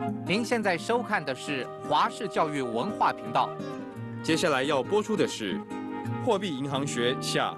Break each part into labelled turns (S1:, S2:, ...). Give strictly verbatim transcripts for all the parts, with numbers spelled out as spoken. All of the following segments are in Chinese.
S1: 您现在收看的是华视教育文化频道。
S2: 接下来要播出的是《货币银行学》下。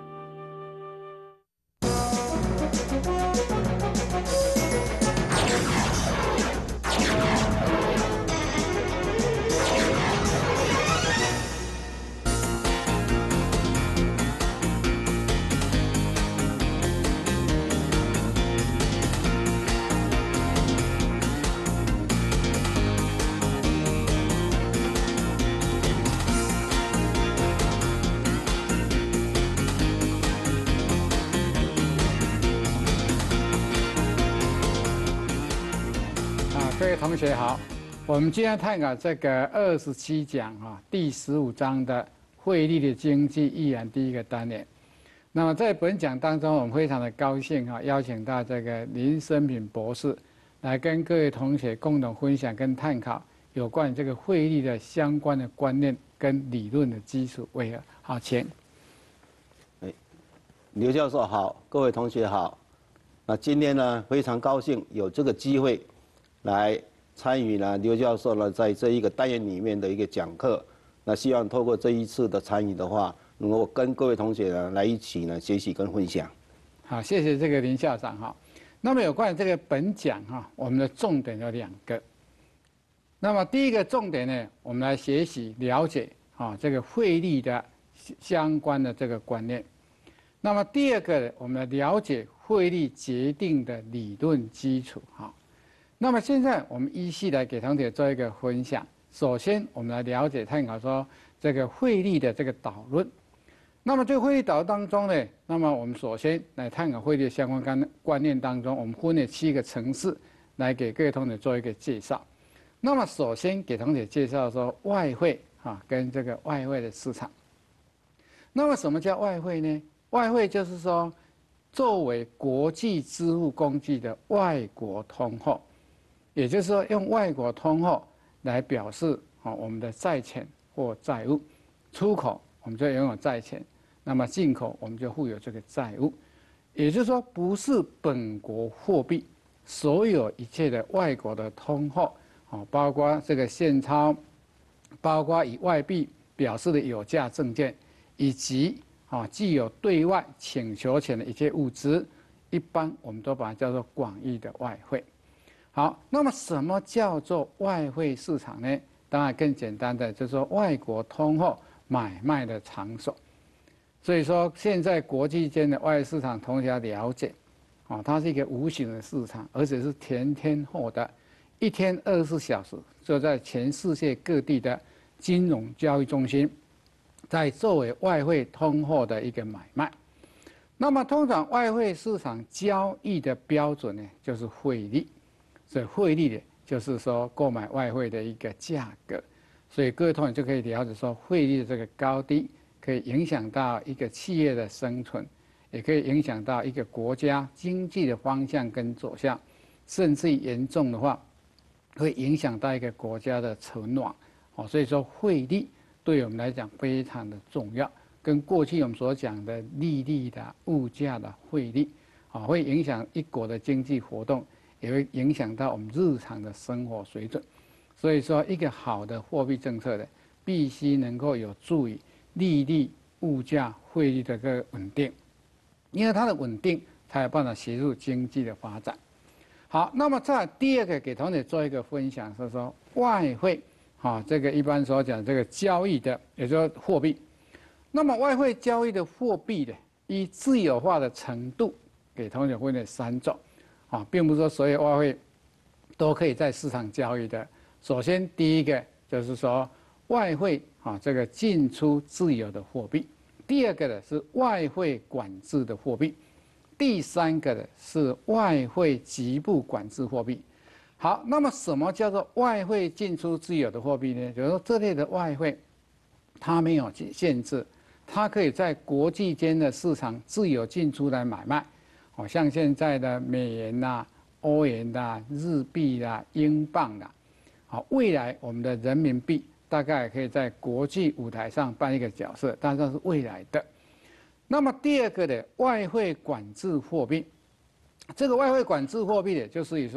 S3: 各位同学好，我们今天探讨这个二十七讲啊，第十五章的汇率的经济意言第一个单元。那么在本讲当中，我们非常的高兴啊，邀请到这个林生平博士来跟各位同学共同分享跟探讨有关这个汇率的相关的观念跟理论的基础为何？好，请。
S4: 哎，刘教授好，各位同学好。那今天呢，非常高兴有这个机会。来参与呢，刘教授呢在这一个单元里面的一个讲课，那希望透过这一次的参与的话，能够跟各位同学呢来一起呢学习跟分享。
S3: 好，谢谢这个林校长哈。那么有关于这个本讲哈，我们的重点有两个。那么第一个重点呢，我们来学习了解啊这个汇率的相关的这个观念。那么第二个，我们来了解汇率决定的理论基础哈。那么现在我们依序来给同学做一个分享。首先，我们来了解探讨说这个汇率的这个导论。那么这个汇率导论当中呢，那么我们首先来探讨汇率相关观观念当中，我们分了七个层次来给各位同学做一个介绍。那么首先给同学介绍说外汇啊跟这个外汇的市场。那么什么叫外汇呢？外汇就是说作为国际支付工具的外国通货。也就是说，用外国通货来表示啊我们的债权或债务，出口我们就拥有债权，那么进口我们就负有这个债务。也就是说，不是本国货币，所有一切的外国的通货啊，包括这个现钞，包括以外币表示的有价证券，以及啊具有对外请求权的一切物质，一般我们都把它叫做广义的外汇。好，那么什么叫做外汇市场呢？当然更简单的就是说外国通货买卖的场所。所以说现在国际间的外汇市场，同学要了解，啊，它是一个无形的市场，而且是全天候的，一天二十四小时就在全世界各地的金融交易中心，在作为外汇通货的一个买卖。那么通常外汇市场交易的标准呢，就是汇率。所以汇率的就是说购买外汇的一个价格，所以各位同学就可以了解说汇率的这个高低可以影响到一个企业的生存，也可以影响到一个国家经济的方向跟走向，甚至严重的话会影响到一个国家的存亡。哦，所以说汇率对我们来讲非常的重要，跟过去我们所讲的利率的物价的汇率啊，会影响一国的经济活动。也会影响到我们日常的生活水准，所以说一个好的货币政策的，必须能够有助于利率、物价、汇率的这个稳定，因为它的稳定才有办法协助经济的发展。好，那么再第二个给同学做一个分享是说外汇，啊，这个一般所讲这个交易的，也就是货币。那么外汇交易的货币的，依自由化的程度，给同学分了三种。啊，并不是说所有外汇都可以在市场交易的。首先，第一个就是说外汇啊，这个进出自由的货币；第二个呢是外汇管制的货币；第三个呢是外汇局部管制货币。好，那么什么叫做外汇进出自由的货币呢？就是说这类的外汇，它没有限制，它可以在国际间的市场自由进出来买卖。好像现在的美元啦、啊、欧元啦、啊、日币啦、啊、英镑啦，好，未来我们的人民币大概可以在国际舞台上扮一个角色，但是是未来的。那么第二个的外汇管制货币，这个外汇管制货币的，就是说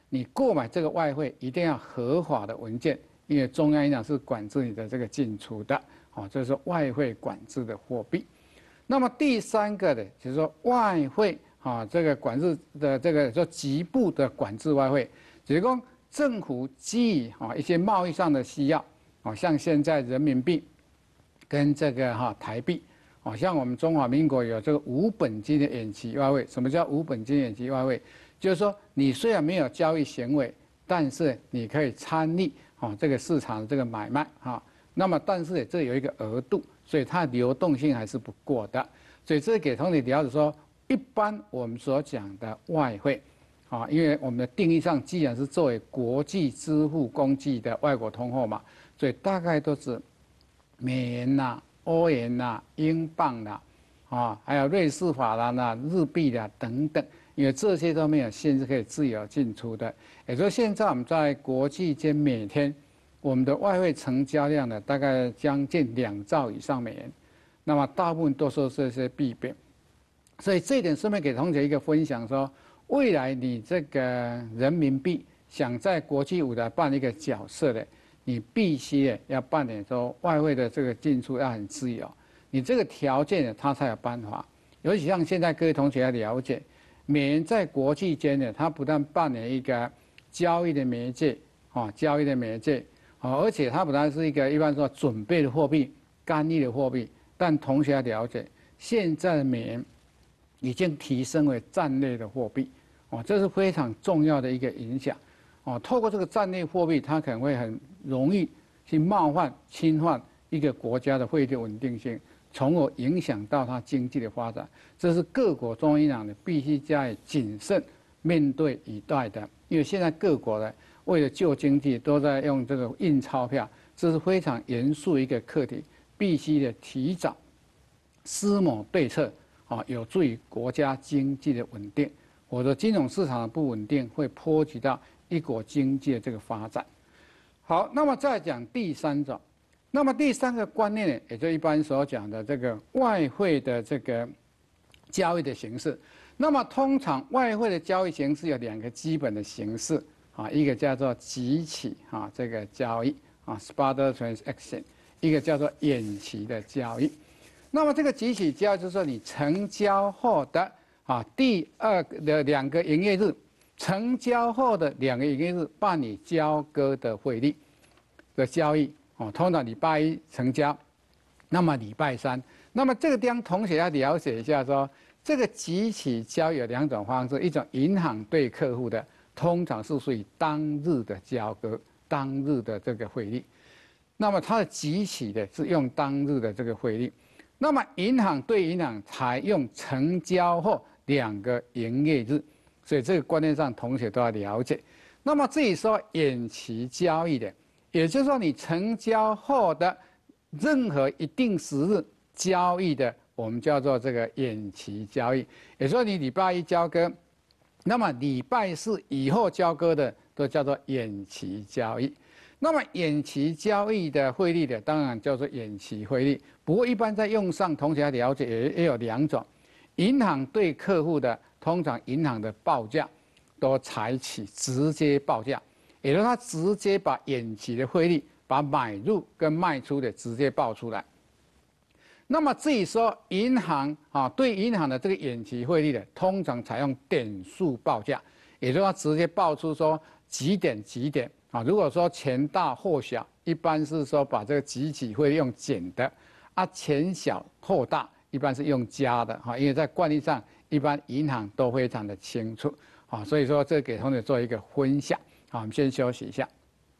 S3: 你购买这个外汇一定要合法的文件，因为中央银行是管制你的这个进出的，哦，这是外汇管制的货币。那么第三个呢，就是说外汇啊，这个管制的这个说局部的管制外汇，就是说政府基于啊一些贸易上的需要，啊，像现在人民币跟这个哈台币。好像我们中华民国有这个无本金的远期外汇。什么叫无本金远期外汇？就是说你虽然没有交易行为，但是你可以参与啊这个市场的这个买卖啊。那么但是这有一个额度，所以它流动性还是不过的。所以这给同学了解说，一般我们所讲的外汇啊，因为我们的定义上既然是作为国际支付工具的外国通货嘛，所以大概都是美元呐、欧元呐、英镑啦，啊，还有瑞士法郎啦、日币啦等等，因为这些都没有限制，可以自由进出的。也就是现在我们在国际间每天我们的外汇成交量呢，大概将近两兆以上美元，那么大部分都是这些币别。所以这一点顺便给同学一个分享说，未来你这个人民币想在国际舞台扮一个角色的。你必须要扮演说外汇的这个进出要很自由，你这个条件呢，它才有办法。尤其像现在各位同学要了解，美元在国际间呢，它不但扮演一个交易的媒介，啊，交易的媒介，啊，而且它不但是一个一般说准备的货币、干预的货币，但同学要了解，现在的美元已经提升为战略的货币，哦，这是非常重要的一个影响。哦，透过这个战略货币，它可能会很容易去冒犯、侵犯一个国家的汇率稳定性，从而影响到它经济的发展。这是各国中央银行呢必须加以谨慎面对以待的。因为现在各国呢为了救经济，都在用这个印钞票，这是非常严肃一个课题，必须的提早思谋对策，啊，有助于国家经济的稳定。否则，金融市场的不稳定会波及到一国经济的这个发展。好，那么再讲第三种，那么第三个观念呢，也就一般所讲的这个外汇的这个交易的形式。那么通常外汇的交易形式有两个基本的形式啊，一个叫做即期啊这个交易啊 spot transaction， 一个叫做远期的交易。那么这个即期交易就是说你成交后的啊第二的两个营业日。成交后的两个营业日办理交割的汇率的交易哦，通常礼拜一成交，那么礼拜三，那么这个地方同学要了解一下说，这个即期交易有两种方式，一种银行对客户的，通常是属于当日的交割，当日的这个汇率，那么它的即期的是用当日的这个汇率，那么银行对银行采用成交后两个营业日。所以这个观念上，同学都要了解。那么至于说远期交易的，也就是说你成交后的任何一定时日交易的，我们叫做这个远期交易。也就是说你礼拜一交割，那么礼拜四以后交割的都叫做远期交易。那么远期交易的汇率的，当然叫做远期汇率。不过一般在用上，同学要了解也也有两种，银行对客户的。通常银行的报价都采取直接报价，也就是它直接把远期的汇率，把买入跟卖出的直接报出来。那么至于说银行啊，对银行的这个远期汇率的，通常采用点数报价，也就是它直接报出说几点几点啊。如果说钱大货小，一般是说把这个即期汇率用减的，啊钱小货大，一般是用加的哈，因为在惯例上。一般银行都非常的清楚，啊，所以说这给同学做一个分享，好，我们先休息一下。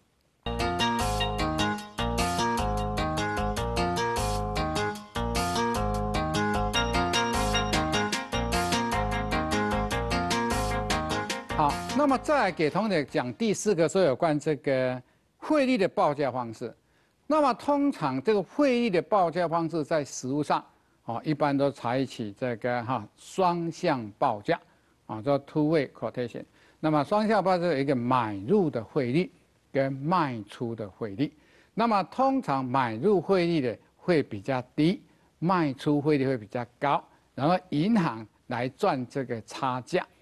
S3: 好，那么再来给同学讲第四个，说有关这个汇率的报价方式。那么通常这个汇率的报价方式在实务上。哦，一般都采取这个哈双向报价，啊，叫 two-way quotation。那么双向报价有一个买入的汇率跟卖出的汇率。那么通常买入汇率的会比较低，卖出汇率会比较高，然后银行来赚这个差价。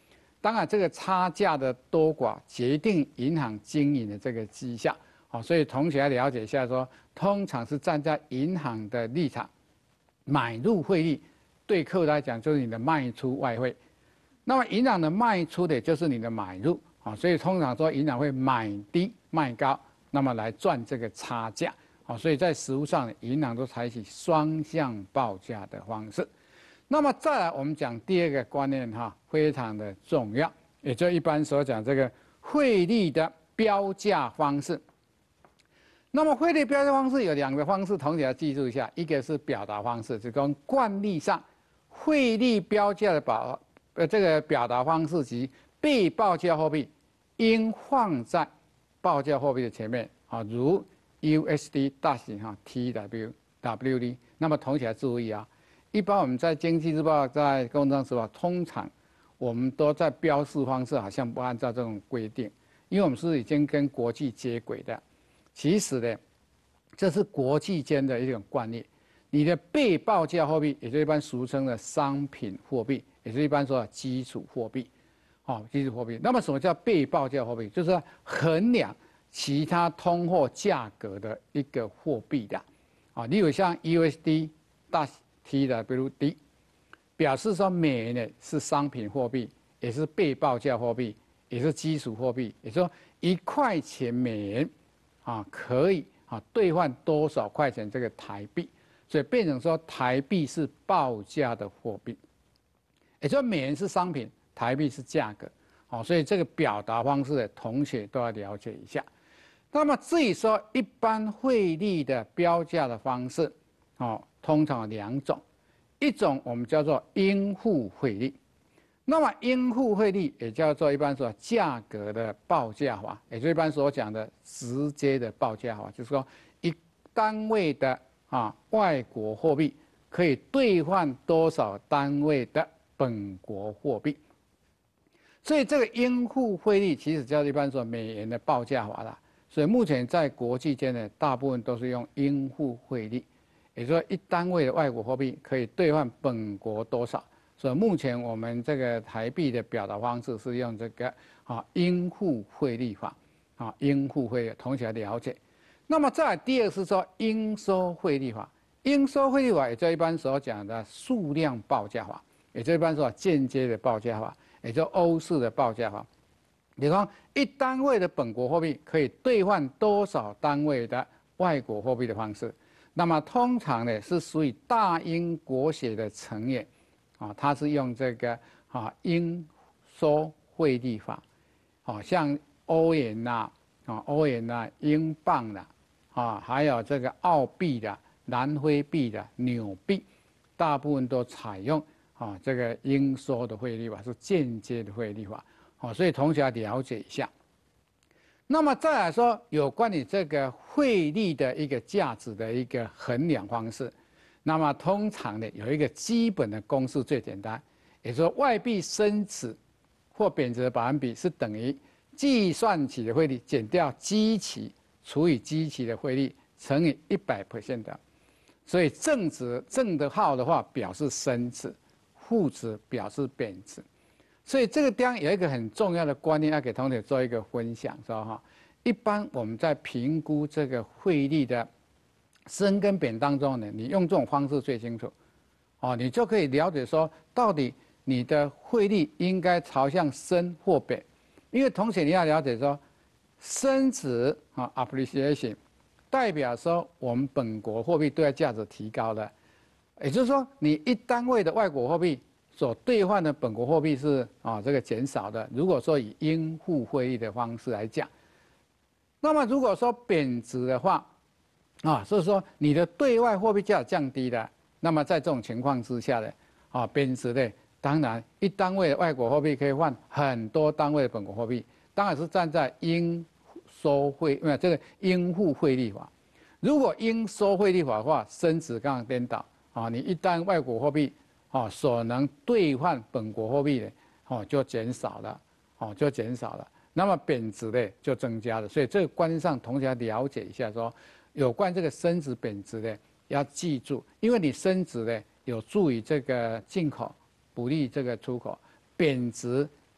S3: 当然，这个差价的多寡决定银行经营的这个绩效。好，所以同学要了解一下说，通常是站在银行的立场，买入汇率对客户来讲就是你的卖出外汇，那么银行的卖出的就是你的买入。啊，所以通常说银行会买低卖高，那么来赚这个差价。啊，所以在实务上，银行都采取双向报价的方式。那么再来，我们讲第二个观念哈，非常的重要，也就一般所讲这个汇率的标价方式。那么汇率标价方式有两个方式，同学要记住一下，一个是表达方式，就是跟惯例上汇率标价的表呃这个表达方式及被报价货币应放在报价货币的前面啊，如 U S D 大型哈 T W W D。那么同学要注意啊，一般我们在经济日报、在工商时报，通常我们都在标示方式好像不按照这种规定，因为我们是已经跟国际接轨的。其实呢，这是国际间的一种惯例。你的被报价货币，也就一般俗称的商品货币，也是一般说的基础货币。哦，基础货币。那么什么叫被报价货币？就是衡量其他通货价格的一个货币的。啊，例如像 U S D 大 T W D， 表示说美元呢是商品货币，也是被报价货币，也是基础货币。也就是说，一块钱美元啊可以啊兑换多少块钱这个台币，所以变成说台币是报价的货币。也就是说美元是商品，台币是价格，好，所以这个表达方式的同学都要了解一下。那么至于说一般汇率的标价的方式，哦，通常有两种，一种我们叫做应付汇率，那么应付汇率也叫做一般说价格的报价法，也就一般所讲的直接的报价法，就是说一单位的啊外国货币可以兑换多少单位的本国货币。所以这个应付汇率其实叫一般说美元的报价法啦。所以目前在国际间呢，大部分都是用应付汇率，也就是说一单位的外国货币可以兑换本国多少。所以目前我们这个台币的表达方式是用这个啊应付汇率法啊应付汇率，同学了解。那么再来第二是说应收汇率法，应收汇率法也就一般所讲的数量报价法，也就一般说间接的报价法。也就欧式的报价法，比方一单位的本国货币可以兑换多少单位的外国货币的方式，那么通常呢是属于大英国协的成员，啊，它是用这个啊应收汇率法，啊，像欧元呐，啊欧元呐、英镑啦，啊还有这个澳币的、南非币的、纽币，大部分都采用。啊，这个应收的汇率法是间接的汇率法，好，所以同学要了解一下。那么再来说，有关于这个汇率的一个价值的一个衡量方式，那么通常呢有一个基本的公式最简单，也就是说外币升值或贬值的百分比是等于计算起的汇率减掉基期除以基期的汇率乘以一百 percent 的，所以正值正的号的话表示升值。负值表示贬值，所以这个地方有一个很重要的观念要给同学做一个分享，说哈，一般我们在评估这个汇率的升跟贬当中呢，你用这种方式最清楚，哦，你就可以了解说到底你的汇率应该朝向升或贬，因为同学你要了解说，升值啊 appreciation 代表说我们本国货币对外价值提高了。也就是说，你一单位的外国货币所兑换的本国货币是啊这个减少的。如果说以应付汇率的方式来讲，那么如果说贬值的话，啊，所以说你的对外货币价降低了，那么在这种情况之下呢，啊贬值的，当然一单位的外国货币可以换很多单位的本国货币，当然是站在应收汇没有这个应付汇率法。如果应收汇率法的话，升值刚刚颠倒。啊，你一旦外国货币啊所能兑换本国货币的，哦就减少了，哦就减少了，那么贬值的就增加了，所以这个观念上同学要了解一下说，有关这个升值贬值的要记住，因为你升值的有助于这个进口，不利这个出口，贬值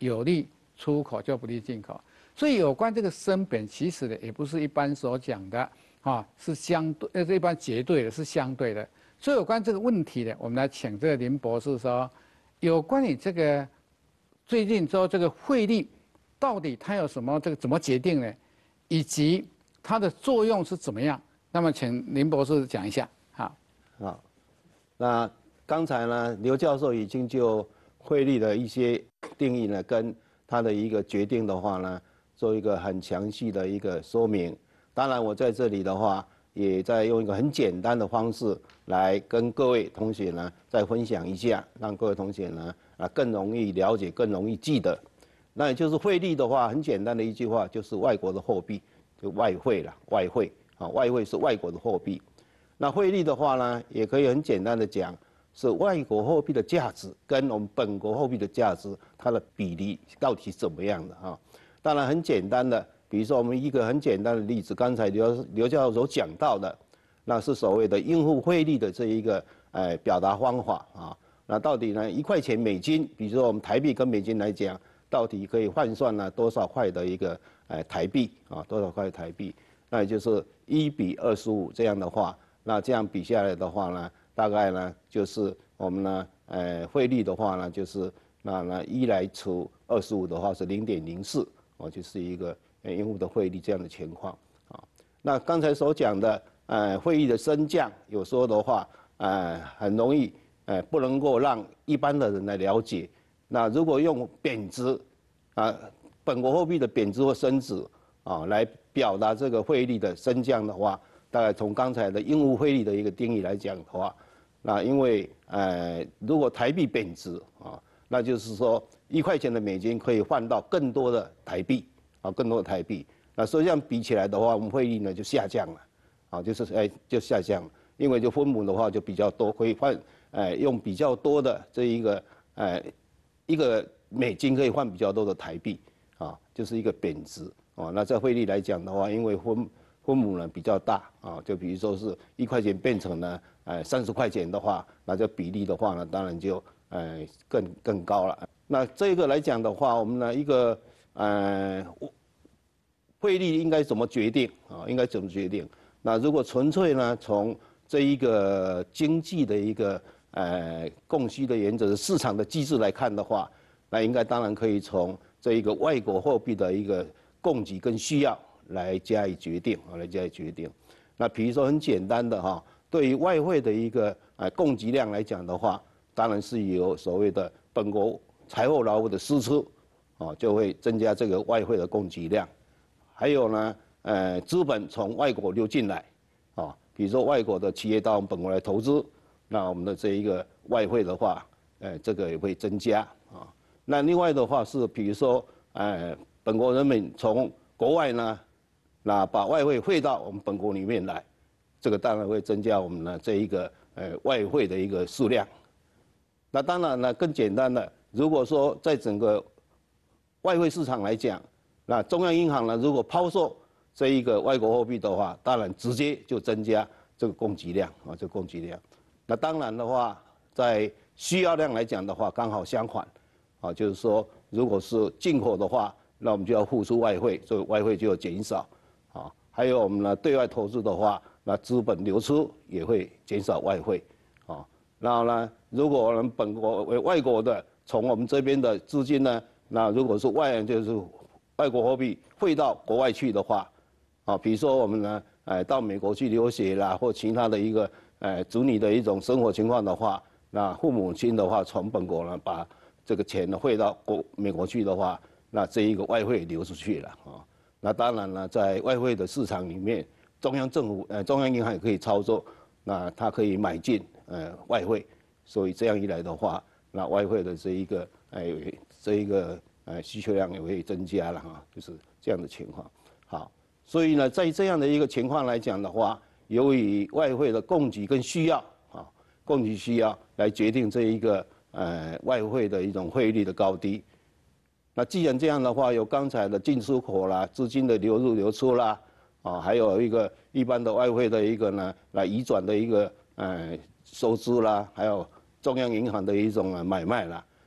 S3: 有利出口就不利进口。所以有关这个升贬，其实呢也不是一般所讲的啊，是相对呃，一般绝对的，是相对的。所以有关这个问题呢，我们来请这个林博士说，有关于这个最近说这个汇率到底它有什么这个怎么决定呢？以及它的作用是怎么样？那么请林博士讲一下。好，
S4: 好，那刚才呢，刘教授已经就汇率的一些定义呢，跟它的一个决定的话呢，做一个很详细的一个说明。当然，我在这里的话，也在用一个很简单的方式来跟各位同学呢再分享一下，让各位同学呢啊更容易了解，更容易记得。那也就是汇率的话，很简单的一句话，就是外国的货币，就外汇了，外汇啊，外汇是外国的货币。那汇率的话呢，也可以很简单的讲，是外国货币的价值跟我们本国货币的价值，它的比例到底是怎么样的啊？当然很简单的，比如说我们一个很简单的例子，刚才刘刘教授所讲到的，那是所谓的应付汇率的这一个呃表达方法啊。那到底呢，一块钱美金，比如说我们台币跟美金来讲，到底可以换算呢多少块的一个呃台币啊？多少块台币？那也就是一比二十五这样的话。那这样比下来的话呢，大概呢就是我们呢，呃，汇率的话呢，就是那那一来除二十五的话是零点零四，哦，就是一个呃应付的汇率这样的情况啊。那刚才所讲的，呃，汇率的升降，有时候的话，呃，很容易，呃，不能够让一般的人来了解。那如果用贬值，啊，本国货币的贬值或升值啊，来表达这个汇率的升降的话。大概从刚才的应付汇率的一个定义来讲的话，那因为呃，如果台币贬值啊，那就是说一块钱的美金可以换到更多的台币啊，更多的台币。那所以这样比起来的话，我们汇率呢就下降了，啊，就是哎就下降了，因为就分母的话就比较多，可以换呃用比较多的这一个呃一个美金可以换比较多的台币啊，就是一个贬值啊。那在汇率来讲的话，因为分分母呢比较大啊，就比如说是一块钱变成呢，呃三十块钱的话，那这比例的话呢，当然就呃更更高了。那这个来讲的话，我们呢一个呃汇率应该怎么决定啊？应该怎么决定？那如果纯粹呢从这一个经济的一个呃供需的原则、市场的机制来看的话，那应该当然可以从这一个外国货币的一个供给跟需要。来加以决定啊，来加以决定。那比如说很简单的哈，对于外汇的一个呃供给量来讲的话，当然是由所谓的本国财后劳务的输出啊，就会增加这个外汇的供给量。还有呢，呃，资本从外国流进来啊，比如说外国的企业到我们本国来投资，那我们的这一个外汇的话，呃，这个也会增加啊。那另外的话是，比如说呃，本国人民从国外呢。那把外汇汇到我们本国里面来，这个当然会增加我们的这一个呃外汇的一个数量。那当然呢，更简单的，如果说在整个外汇市场来讲，那中央银行呢如果抛售这一个外国货币的话，当然直接就增加这个供给量啊，这个供给量。那当然的话，在需要量来讲的话，刚好相反，啊，就是说如果是进口的话，那我们就要付出外汇，所以外汇就要减少。啊，还有我们呢，对外投资的话，那资本流出也会减少外汇，啊，然后呢，如果我们本国为外国的，从我们这边的资金呢，那如果是外就是外国货币汇到国外去的话，啊，比如说我们呢，哎，到美国去留学啦，或其他的一个哎子女的一种生活情况的话，那父母亲的话从本国呢把这个钱呢汇到国美国去的话，那这一个外汇流出去了啊。那当然了，在外汇的市场里面，中央政府呃中央银行也可以操作，那它可以买进呃外汇，所以这样一来的话，那外汇的这一个哎这一个呃需求量也会增加了哈，就是这样的情况。好，所以呢，在这样的一个情况来讲的话，由于外汇的供给跟需要啊，供给需要来决定这一个呃外汇的一种汇率的高低。那既然这样的话，有刚才的进出口啦、资金的流入流出啦，啊，还有一个一般的外汇的一个呢，来移转的一个呃收支啦，还有中央银行的一种买卖啦，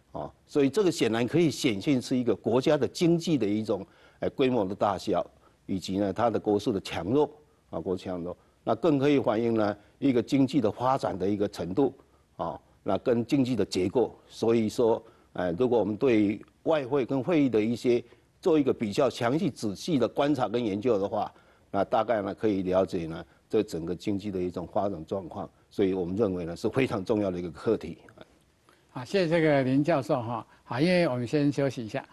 S4: 啊，所以这个显然可以显现是一个国家的经济的一种呃规模的大小，以及呢它的国势的强弱啊，国强弱，那更可以反映呢一个经济的发展的一个程度啊，那跟经济的结构。所以说，呃，如果我们对外汇跟汇率的一些做一个比较详细仔细的观察跟研究的话，那大概呢可以了解呢这整个经济的一种发展状况。所以我们认为呢是非常重要的一个课题。
S3: 好，谢谢这个林教授哈。好，因为我们先休息一下。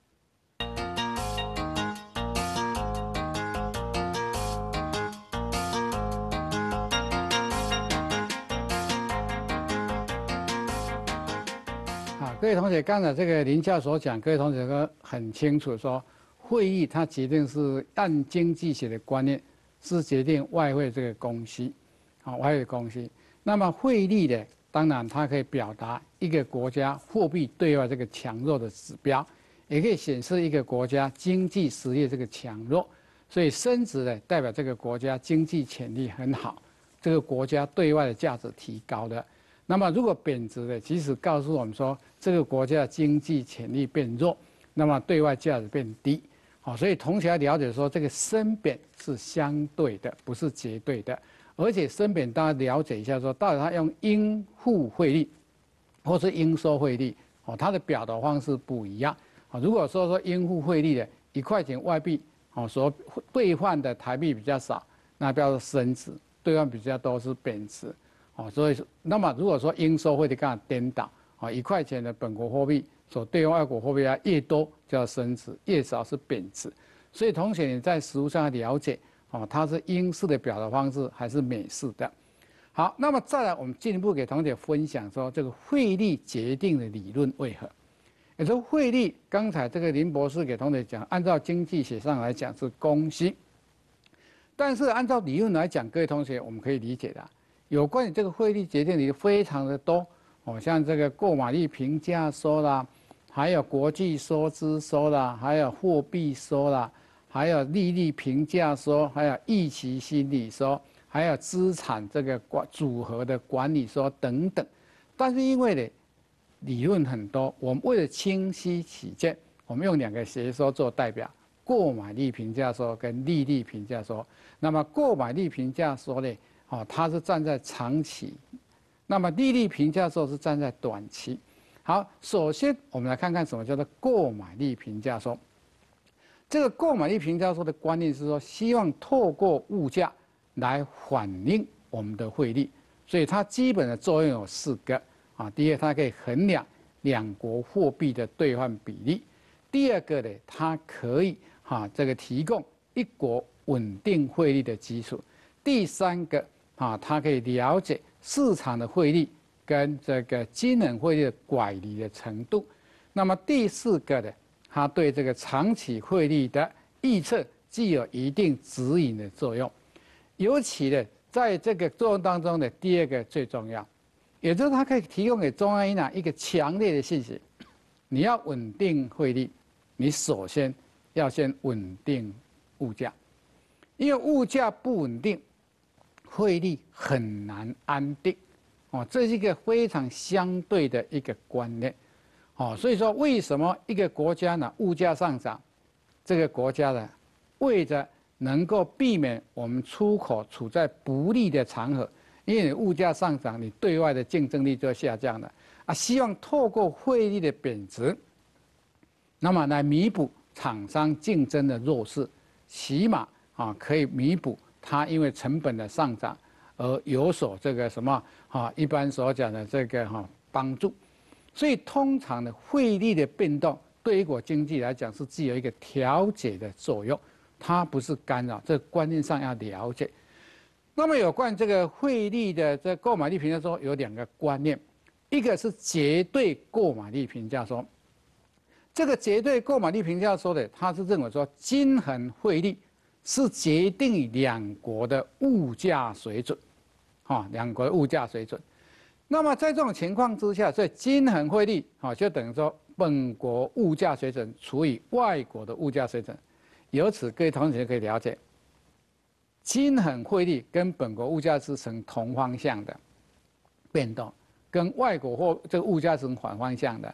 S3: 好，各位同学，刚才这个林教授讲，各位同学都很清楚说，汇率它决定是按经济学的观念是决定外汇这个供需，啊，外汇供需。那么汇率呢？当然，它可以表达一个国家货币对外这个强弱的指标，也可以显示一个国家经济实力这个强弱。所以升值呢，代表这个国家经济潜力很好，这个国家对外的价值提高的。那么如果贬值呢，其实告诉我们说，这个国家的经济潜力变弱，那么对外价值变低。好，所以同学要了解说，这个升贬是相对的，不是绝对的。而且升贬，大家了解一下，说到底它用应付汇率，或是应收汇率，哦，它的表达方式不一样。啊，如果说说应付汇率的一块钱外币，哦，所兑换的台币比较少，那叫做升值；兑换比较多是贬值。哦，所以那么如果说应收汇率刚好颠倒，啊，一块钱的本国货币所兑换外国货币啊越多叫升值，越少是贬值。所以同学你在实务上了解。哦，它是英式的表达方式还是美式的？好，那么再来，我们进一步给同学分享说，这个汇率决定的理论为何？也就是汇率，刚才这个林博士给同学讲，按照经济学上来讲是供需，但是按照理论来讲，各位同学我们可以理解的，有关于这个汇率决定理论非常的多哦，像这个购买力平价说啦，还有国际收支说啦，还有货币说啦。还有利率评价说，还有预期心理说，还有资产这个管组合的管理说等等。但是因为呢，理论很多，我们为了清晰起见，我们用两个学说做代表：购买力评价说跟利率评价说。那么购买力评价说呢，哦，它是站在长期；那么利率评价说是站在短期。好，首先我们来看看什么叫做购买力评价说。这个购买力评价说的观念是说，希望透过物价来反映我们的汇率，所以它基本的作用有四个啊。第一个，它可以衡量两国货币的兑换比例；第二个呢，它可以哈、啊、这个提供一国稳定汇率的基础；第三个啊，它可以了解市场的汇率跟这个金融汇率的乖离的程度；那么第四个呢，它对这个长期汇率的预测具有一定指引的作用，尤其呢，在这个作用当中的第二个最重要，也就是它可以提供给中央银行一个强烈的信息：你要稳定汇率，你首先要先稳定物价，因为物价不稳定，汇率很难安定。哦，这是一个非常相对的一个观念。哦，所以说为什么一个国家呢物价上涨，这个国家呢为着能够避免我们出口处在不利的场合，因为你物价上涨，你对外的竞争力就下降了啊，希望透过汇率的贬值，那么来弥补厂商竞争的弱势，起码啊可以弥补它因为成本的上涨而有所这个什么啊一般所讲的这个哈帮助。所以，通常的汇率的变动对一国经济来讲是具有一个调节的作用，它不是干扰。这个观念上要了解。那么，有关这个汇率的这购买力评价说有两个观念，一个是绝对购买力评价说。这个绝对购买力评价说的，他是认为说均衡汇率是决定两国的物价水准，啊，两国的物价水准。那么在这种情况之下，所以均衡汇率啊，就等于说本国物价水准除以外国的物价水准。由此，各位同学可以了解，均衡汇率跟本国物价是成同方向的变动，跟外国或这个物价是成反方向的。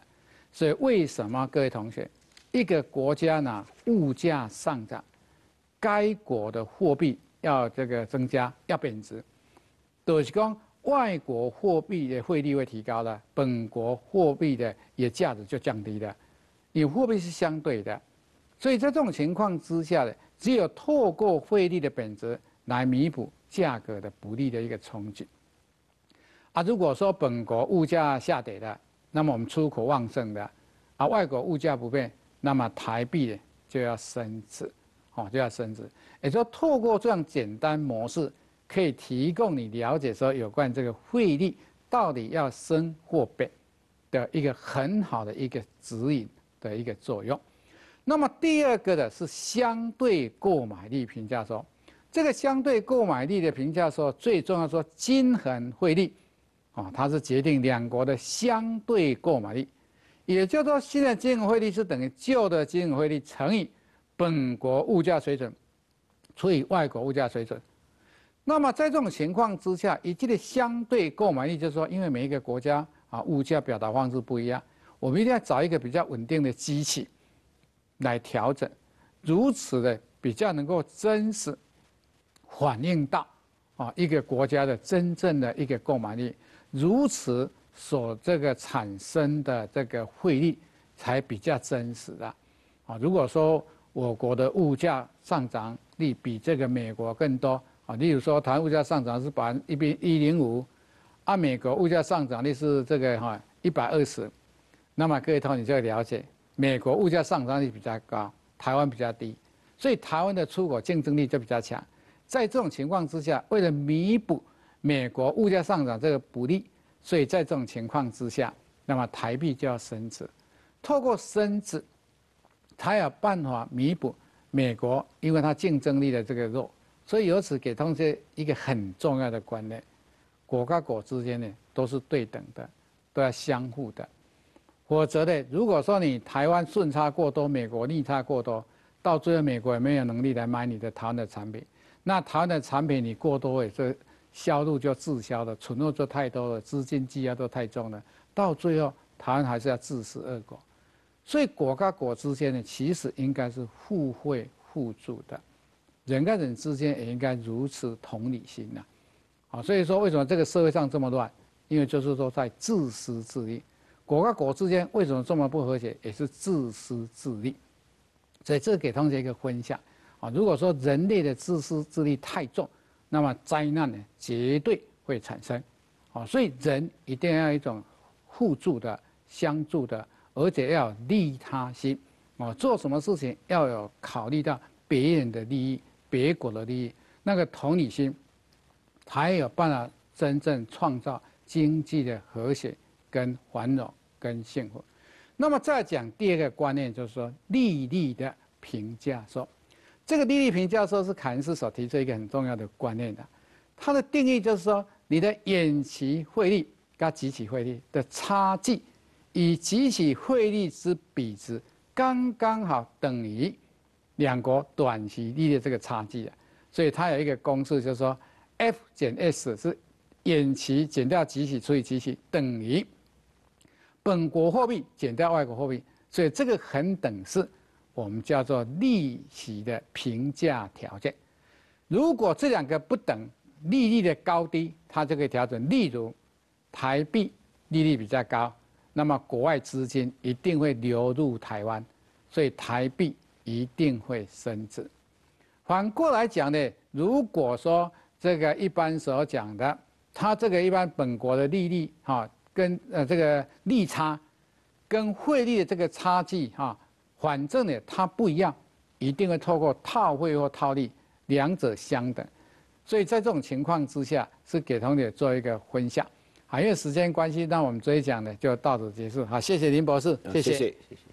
S3: 所以为什么各位同学，一个国家呢物价上涨，该国的货币要这个增加，要贬值，就是讲外国货币的汇率会提高了，本国货币的也价值就降低了，因为货币是相对的，所以在这种情况之下呢，只有透过汇率的贬值来弥补价格的不利的一个冲击。啊，如果说本国物价下跌的，那么我们出口旺盛的，啊，外国物价不变，那么台币呢就要升值，哦，就要升值。也就是说，透过这样简单模式，可以提供你了解说有关这个汇率到底要升或贬的一个很好的一个指引的一个作用。那么第二个的是相对购买力评价说，这个相对购买力的评价说，最重要说均衡汇率。哦，它是决定两国的相对购买力，也就是说，新的均衡汇率是等于旧的均衡汇率乘以本国物价水准除以外国物价水准。那么在这种情况之下，以这个相对购买力，就是说，因为每一个国家啊物价表达方式不一样，我们一定要找一个比较稳定的机器来调整，如此的比较能够真实反映到啊一个国家的真正的一个购买力。如此所这个产生的这个汇率才比较真实的啊。如果说我国的物价上涨率比这个美国更多啊，例如说台湾物价上涨是百分一比一零五，按美国物价上涨率是这个哈一百二十，那么各位同学就会了解，美国物价上涨率比较高，台湾比较低，所以台湾的出口竞争力就比较强。在这种情况之下，为了弥补美国物价上涨这个不利，所以在这种情况之下，那么台币就要升值。透过升值，才有办法弥补美国因为它竞争力的这个弱。所以由此给同学一个很重要的观念：国跟国之间呢都是对等的，都要相互的。否则呢，如果说你台湾顺差过多，美国逆差过多，到最后美国也没有能力来买你的台湾的产品，那台湾的产品你过多也是。销路就滞销了，存货就太多了，资金积压都太重了，到最后台湾还是要自食恶果。所以国跟国之间呢，其实应该是互惠互助的，人跟人之间也应该如此同理心呐、啊。啊，所以说为什么这个社会上这么乱？因为就是说在自私自利，国跟国之间为什么这么不和谐？也是自私自利。所以这给同学一个分享啊，如果说人类的自私自利太重，那么灾难呢，绝对会产生，啊，所以人一定要有一种互助的、相助的，而且要有利他心，啊，做什么事情要有考虑到别人的利益、别国的利益，那个同理心，才有办法真正创造经济的和谐、跟繁荣、跟幸福。那么再讲第二个观念，就是说利率的评价说。这个利率评价说是凯恩斯所提出一个很重要的观念的，它的定义就是说，你的远期汇率跟即期汇率的差距，以即期汇率之比值刚刚好等于两国短期利率这个差距啊。所以它有一个公式，就是说 F 减 S 是远期减掉即期除以即期等于本国货币减掉外国货币，所以这个很等式。我们叫做利息的评价条件，如果这两个不等，利率的高低，它就可以调整。例如，台币利率比较高，那么国外资金一定会流入台湾，所以台币一定会升值。反过来讲呢，如果说这个一般所讲的，它这个一般本国的利率哈，跟呃这个利差，跟汇率的这个差距哈。反正呢，它不一样，一定会透过套汇或套利，两者相等。所以在这种情况之下，是给同学做一个分享。好，因为时间关系，那我们这一讲呢就到此结束。好，谢谢林博士，谢谢。
S4: 谢谢。谢谢